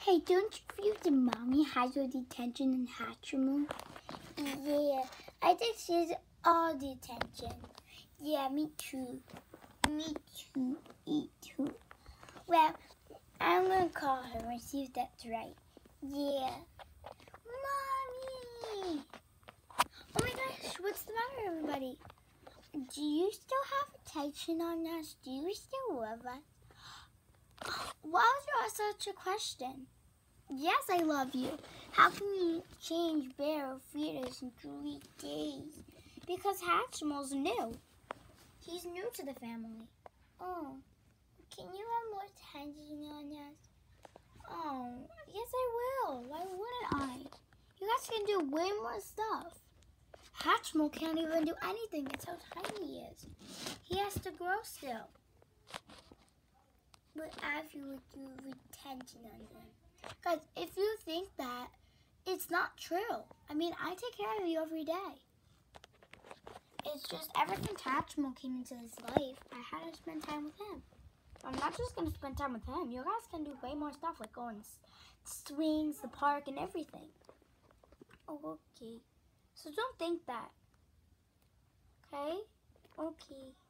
Hey, don't you feel the mommy has all the attention in Hatchimal? Yeah, I think she's all the attention. Yeah, me too. Me too. Me too. Well, I'm gonna call her and see if that's right. Yeah. Mommy! Oh my gosh, what's the matter, everybody? Do you still have attention on us? Do you still love us? Why was there such a question? Yes, I love you. How can you change Bear fetus in 3 days? Because Hatchimal's new. He's new to the family. Oh, can you have more attention on us? Oh, yes I will. Why wouldn't I? You guys can do way more stuff. Hatchimal can't even do anything. That's how tiny he is. He has to grow still. But Abby would do retention on him. Guys, if you think that, it's not true. I mean, I take care of you every day. It's just ever since Hatchimal came into his life, I had to spend time with him. I'm not just going to spend time with him. You guys can do way more stuff like going swings, the park, and everything. Oh, okay. So don't think that. Okay? Okay.